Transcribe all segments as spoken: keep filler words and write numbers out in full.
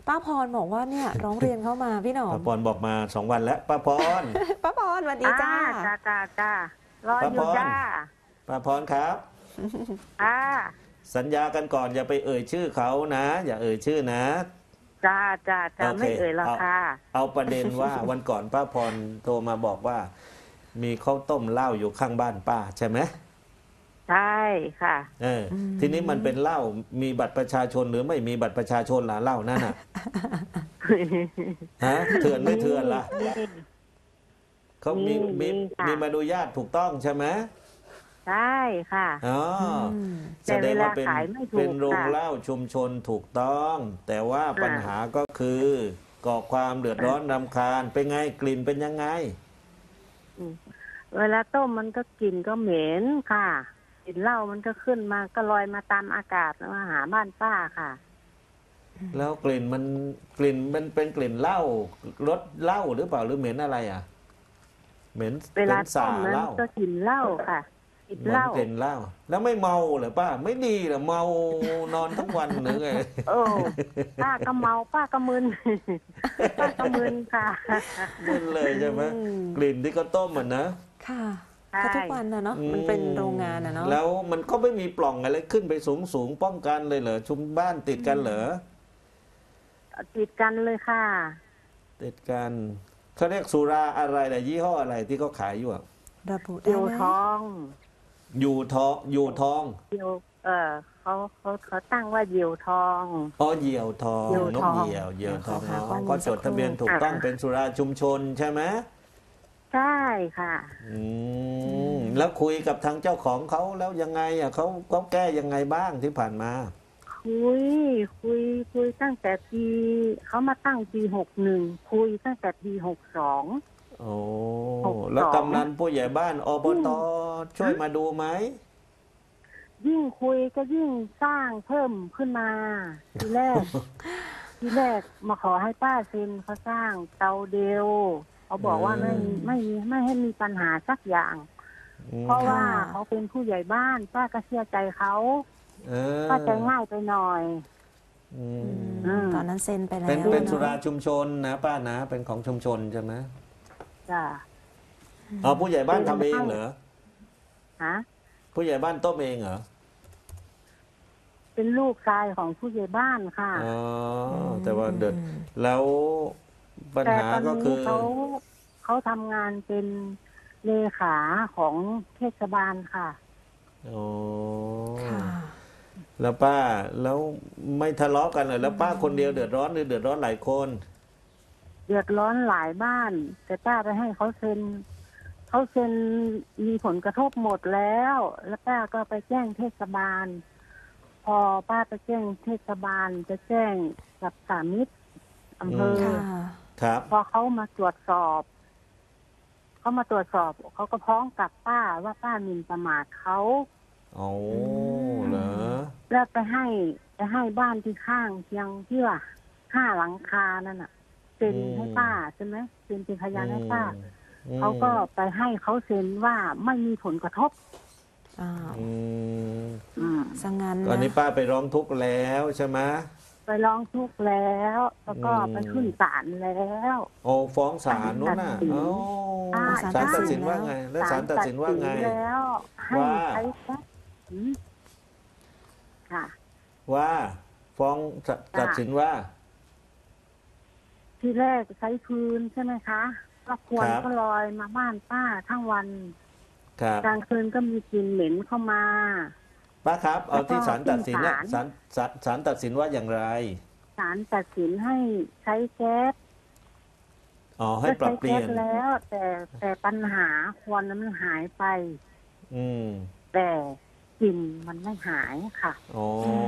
ป้าพรบอกว่าเนี่ยร้องเรียนเข้ามาพี่หนอมป้าพรบอกมาสองวันแล้วป้าพรป้าพรสวัสดีจ้าจ้าจ้าจ้ารออยู่จ้าป้าพรครับอ่าสัญญากันก่อนอย่าไปเอ่ยชื่อเขานะ อย่าเอ่ยชื่อนะจ้าจ้าจ้าไม่เอ่ยราคาเอาประเด็นว่าวันก่อนป้าพรโทรมาบอกว่า มีข้าวต้มเหล้าอยู่ข้างบ้านป้าใช่ไหมใช่ค่ะเออทีนี้มันเป็นเหล้ามีบัตรประชาชนหรือไม่มีบัตรประชาชนล่ะเหล้านั่นน่ะ ฮะเถื่อนไม่เถื่อนล่ะเขามีมีมีใบอนุญาตถูกต้องใช่ไหมใช่ค่ะอ๋อแสดงว่าเป็นเป็นโรงเหล้าชุมชนถูกต้อง แต่ว่าปัญหาก็คือก่อความเดือดร้อนรำคาญเป็นไงกลิ่นเป็นยังไงเวลาต้มมันก็กลิ่นก็เหม็นค่ะกลิ่นเหล้ามันก็ขึ้นมาก็ลอยมาตามอากาศมาหาบ้านป้าค่ะแล้วกลิ่นมันกลิ่นมันเป็นกลิ่นเหล้ารสเหล้าหรือเปล่าหรือเหม็นอะไรอ่ะเหม็นเวลาต้มนั้นก็กลิ่นเหล้าค่ะกลิ่นเหล้ากลิ่นเหล้าแล้วไม่เมาเหรอป้าไม่ดีเหรอเมานอนทั้งวันหรือไงโอ้ป้าก็เมาป้าก็มึนป้าก็มึนค่ะมึนเลยใช่ไหมกลิ่นที่เขาต้มอ่ะนะค่ะก็ทุกวันนะเนาะมันเป็นโรงงานนะเนาะแล้วมันก็ไม่มีปล่องอะไรขึ้นไปสูงสูงป้องกันเลยเหรอชุมบ้านติดกันเหรอติดกันเลยค่ะติดกันเขาเรียกสุราอะไรแต่ยี่ห้ออะไรที่เขาขายอยู่อ่ะระบุได้ไหมอยู่ทองอยู่ทองอยู่ทองอยู่เออเขาเขาเขาตั้งว่าเหยี่ยวทองอ๋อเหยี่ยวทองนกเหยี่ยวเหยี่ยวทองก็จดทะเบียนถูกต้องเป็นสุราชุมชนใช่ไหมใช่ค่ะอืมแล้วคุยกับทางเจ้าของเขาแล้วยังไงอ่ะเขาเขาแก้ยังไงบ้างที่ผ่านมาคุยคุยคุยตั้งแต่ปีเขามาตั้งปีหกหนึ่งคุยตั้งแต่ปีหกสองโอ้แล้วกำนันผู้ใหญ่บ้านอบตช่วยมาดูไหมยิ่งคุยก็ยิ่งสร้างเพิ่มขึ้นมาทีแรกทีแรกมาขอให้ป้าเซ็นเขาสร้างเตาเดียวเขาบอกว่าไม่ไม่ไม่ให้มีปัญหาสักอย่างเพราะว่าเขาเป็นผู้ใหญ่บ้านป้าก็เชื่อใจเขาป้าใจง่ายไปหน่อยตอนนั้นเซ็นไปแล้วเป็นเป็นสุราชุมชนนะป้านะเป็นของชุมชนใช่ไหมจ้ะอ๋อผู้ใหญ่บ้านทำเองเหรอฮะผู้ใหญ่บ้านต้มเองเหรอเป็นลูกชายของผู้ใหญ่บ้านค่ะอ๋อแต่ว่าเดือดแล้วปัญหาก็คือเขาเขาทำงานเป็นเลขาของเทศบาลค่ะโอ้แล้วป้าแล้วไม่ทะเลาะกันเลยแล้วป้าคนเดียวเดือดร้อนหรือเดือดร้อนหลายคนเดือดร้อนหลายบ้านแต่ป้าไปให้เขาเซ็นเขาเซ็นมีผลกระทบหมดแล้วแล้วป้าก็ไปแจ้งเทศบาลพอป้าไปแจ้งเทศบาลจะแจ้งกับสามิตรอำเภอครับพอเขามาตรวจสอบเขามาตรวจสอบเขาก็พ้องกับป้าว่าป้าหมิ่นประมาทเขาอ๋อเหรอแล้วไปให้ไปให้บ้านที่ข้างเพียงที่ว่าห้าหลังคานั่นน่ะเซ็นให้ป้าใช่ไหมเซ็นเป็นพยานให้ป้าเขาก็ไปให้เขาเซ็นว่าไม่มีผลกระทบอ่าอืมสังงานตอนนี้ป้าไปร้องทุกข์แล้วใช่ไหมไปร้องทุกข์แล้วแล้วก็ไปขึ้นศาลแล้วโอ้ฟ้องศาลนู้นน่ะโอ้ศาลตัดสินว่าไงแล้วศาลตัดสินว่าไงแล้วให้ใช้แค่ค่ะว่าฟ้องตัดสินว่าที่แรกใช้คืนใช่ไหมคะก็ควรก็ลอยมาบ้านป้าทั้งวันกลางคืนก็มีกลิ่นเหม็นเข้ามาป้าครับเอาที่ศาลตัดสินเนี่ยศาลศาลตัดสินว่าอย่างไรศาลตัดสินให้ใช้แก๊สอ๋อให้ปรับเปลี่ยนแล้วแต่แต่ปัญหาควันนั้นมันหายไปอืมแต่กลิ่นมันไม่หายค่ะอ๋อ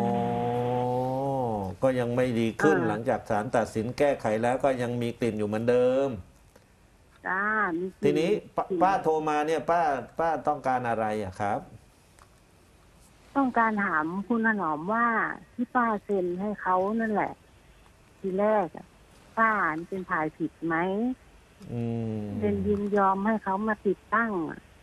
ก็ยังไม่ดีขึ้นหลังจากศาลตัดสินแก้ไขแล้วก็ยังมีกลิ่นอยู่เหมือนเดิมจ้าทีนี้ป้าโทรมาเนี่ยป้าป้าต้องการอะไรอะครับต้องการถามคุณถนอมว่าที่ป้าเซ็นให้เขานั่นแหละทีแรกป้าเป็นถ่ายผิดไหมเป็นยินยอมให้เขามาติดตั้ง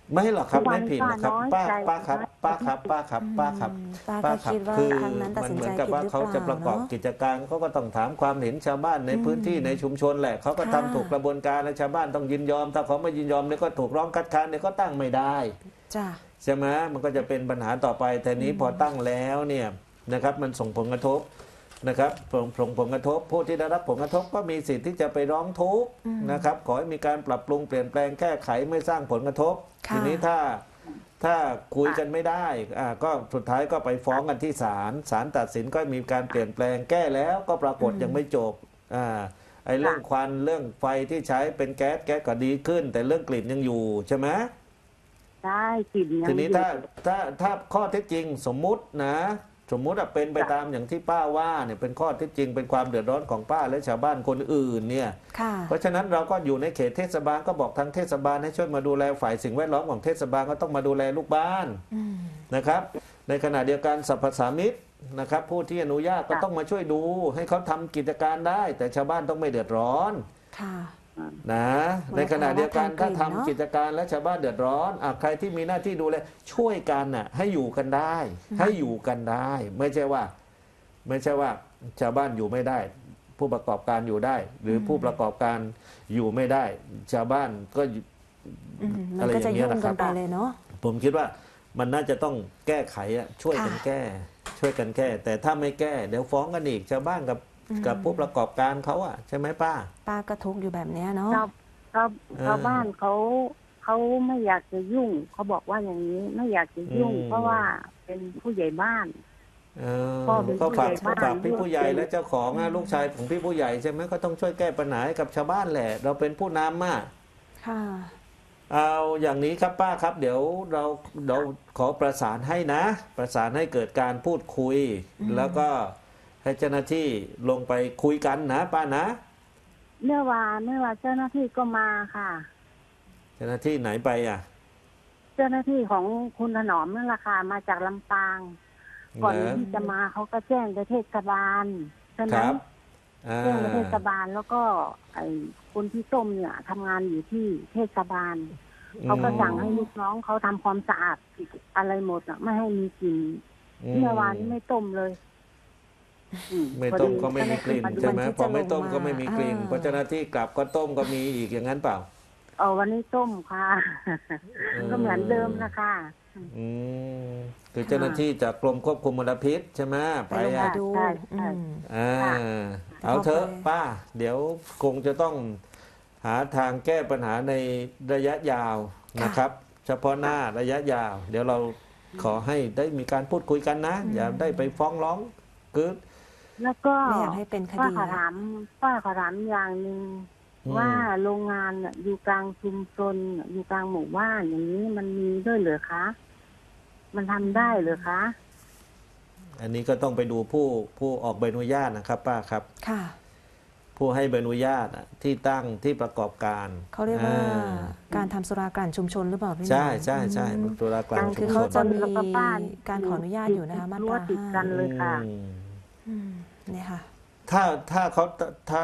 ไม่หรอกครับไม่ผิดหรอกครับ ป้าป้าน้อยใจป้าครับ ป้าครับป้าครับป้าครับอืมป้าป้าก็ครับคิดว่าคือครั้งนั้นตัดมันสินเหมืใจอนกับผิดว่าหรือเขาเปล่าจะประกอบเนาะกิจการเขาก็ต้องถามความเห็นชาวบ้านในอืมพื้นที่ในชุมชนแหละเขาก็ค่ะทำถูกกระบวนการและชาวบ้านต้องยินยอม ถ้าเขาไม่ยินยอมเนี่ยก็ถูกร้องคัดค้านเนี่ยก็ตั้งไม่ได้จ้ะใช่ไหมมันก็จะเป็นปัญหาต่อไปแต่นี้พอตั้งแล้วเนี่ยนะครับมันส่งผลกระทบนะครับส่งส่งผลกระทบผู้ที่ได้รับผลกระทบก็มีสิทธิ์ที่จะไปร้องทุกข์อืมนะครับขอให้มีการปรับปรุงเปลี่ยนแปลงแก้ไขไม่สร้างผลกระทบค่ะทีนี้ถ้าถ้าคุยกันไม่ได้อ่าก็สุดท้ายก็ไปฟ้องกันที่ศาลศาลตัดสินก็มีการเปลี่ยนแปลงแก้แล้วก็ปรากฏยังไม่จบอ่าไอ้เรื่องควันเรื่องไฟที่ใช้เป็นแก๊สแก๊สก็ดีขึ้น แต่เรื่องกลิ่นยังอยู่ใช่ไหมได้กลิ่นยังทีนี้อยู่ถ้าถ้าถ้าข้อเท็จจริงสมมุตินะ สมมุติว่าเป็นไปจ้ะตามอย่างที่ป้าว่าเนี่ยเป็นข้อเท็จจริงเป็นความเดือดร้อนของป้าและชาวบ้านคนอื่นเนี่ยค่ะเพราะฉะนั้นเราก็อยู่ในเขตเทศบาลก็บอกทางเทศบาลให้ช่วยมาดูแลฝ่ายสิ่งแวดล้อมของเทศบาลก็ต้องมาดูแลลูกบ้านอืมนะครับ ในขณะเดียวกันสรรพสามิตนะครับ ผู้ที่อนุญาตก็ต้องมาช่วยดู ให้เขาทำกิจการได้ แต่ชาวบ้านต้องไม่เดือดร้อนค่ะนะในขณะเดียวกันว่าถ้าทำกลิ่ทำนเนอะกิจการและชาวบ้านเดือดร้อนอ่ะใครที่มีหน้าที่ดูแลช่วยกันน่ะให้อยู่กันได้ ให้อยู่กันได้ ไม่ใช่ว่า ไม่ใช่ว่าชาวบ้านอยู่ไม่ได้ ผู้ประกอบการอยู่ได้ หรือผู้ประกอบการอยู่ไม่ได้ ชาวบ้านก็อยู่อืมมัอะนไรก็อจะย่างเงี้ยุ่ยงนะคกัรันบไปเลยเนาะผมคิดว่ามันน่าจะต้องแก้ไขอ่ะช่วยกันค่ะแก้ ช่วยกันแก้ แต่ถ้าไม่แก้ เดี๋ยวฟ้องกันอีกชาวบ้านกับอืมกับผู้ประกอบการเขาอ่ะใช่ไหมป้าป้าก็ทุกข์อยู่แบบเนี้ยเนาะชาวชาวเออชาวบ้านเขาเขาไม่อยากจะยุ่งเขาบอกว่าอย่างนี้ไม่อยากจะยุ่งอืมเพราะว่าเป็นผู้ใหญ่บ้านเออพ่อเป็นก็ฝากผู้ใหญ่บ้านฝากพี่ผู้ใหญ่และเจ้าของอะลูกชายของพี่ผู้ใหญ่ใช่ไหมก็ต้องช่วยแก้ปัญหาให้กับชาวบ้านแหละ เราเป็นผู้นำอ่ะค่ะเอาอย่างนี้ครับป้าครับ เดี๋ยวเราเราขอประสานให้นะ ประสานให้เกิดการพูดคุยอืมแล้วก็ให้เจ้าหน้าที่ลงไปคุยกันนะป้านะเมื่อวานเมื่อวานเจ้าหน้าที่ก็มาค่ะเจ้าหน้าที่ไหนไปอ่ะเจ้าหน้าที่ของคุณถนอมนั่นแหละค่ะมาจากลำปาง ก่อนเหรอที่จะมาเขาก็แจ้งไปเทศบาลฉะคนั้รันบอ่าแจ้งไปเทศบาลแล้วก็ไอ้คนที่ต้มเนี่ยทำงานอยู่ที่เทศบาลเขาก็สั่งให้ลูกน้องเขาทำความสะอาดอะไรหมดอ่ะไม่ให้มีกลิ่นอืเมื่อวานนี้ไม่ต้มเลยอืไม่พอต้ดีมก็ไม่มีกลิ่นเจ้าหาที่าดูใช่ไหมวันที่พอไม่ต้มจะลงมาก็ไม่มีกลิ่นอ่าพอเจ้าหน้าที่กลับก็ต้มก็มีอีกอย่างนั้นเปล่าเออวันนี้ต้มค่ะ ก็เหมือนเดิมนะคะอืมคือเจ้าหน้าที่จากกรมควบคุมมลพิษใช่ไหมไปไปลงไปอ่ะดูใช่อืใช่มอ่าค่ะเอาเถอะเข้าไปป้า เดี๋ยวคงจะต้องหาทางแก้ปัญหาในระยะยาวนะครับ เฉพาะหน้าระยะยาว เดี๋ยวเราขอให้ได้มีการพูดคุยกันนะ อย่าได้ไปฟ้องร้องคือแล้วก็ไม่อยากให้เป็นคป้าดีขอถามป้าขอถามอย่างหนึ่งอืมว่าโรงงานน่ะอยู่กลางชุมชนน่ะอยู่กลางหมู่บ้านอย่างนี้มันมีด้วยเหรือคะ มันทำได้เหรือคะอันนี้ก็ต้องไปดูผู้ผู้ออกใบอนุญาตนะครับ ป้าครับค่ะผู้ให้ใบอนุญาตอะที่ตั้งที่ประกอบการเขาเรียกว่าอ่การทำสุรากลั่นชุมชนหรือเปล่าพี่ใช่หนุ่มใช่ใช่อืมตุลากลางคืชุอมเขาชจะนมีแล้วก็บ้านการขออนุญาตอยู่นะคะมาตรั้วราติดกันห้าเลยค่ะอืมอืมเนี่ยค่ะถ้าถ้าเขาถ้า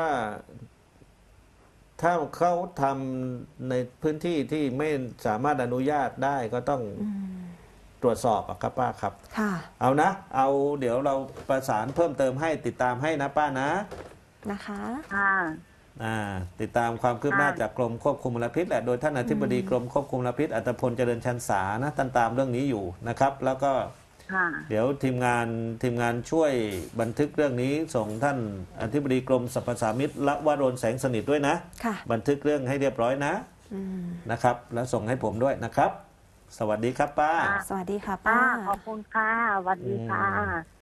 ถ้าเขาทำในพื้นที่ที่ไม่สามารถอนุญาตได้ก็ต้องอืมตรวจสอบอะครับป้าครับค่ะเอานะ เอาเดี๋ยวเราประสานเพิ่มเติมให้ติดตามให้นะป้านะนะคะค่ะอ่าติดตามความคืบหน้าค่ะจากกรมควบคุมมลพิษแหละโดยท่านอธิบดีอืมกรมควบคุมมลพิษอัตพลเจริญชันษานะท่านตามเรื่องนี้อยู่นะครับ แล้วก็ค่ะเดี๋ยวทีมงานทีมงานช่วยบันทึกเรื่องนี้ส่งท่านอธิบดีกรมสรรพสามิตละวรนแสงสนิทด้วยนะค่ะบันทึกเรื่องให้เรียบร้อยนะอืมนะครับ แล้วส่งให้ผมด้วยนะครับ สวัสดีครับป้าค่ะสวัสดีค่ะป้าป้าขอบคุณค่ะสวัสดีค่ะ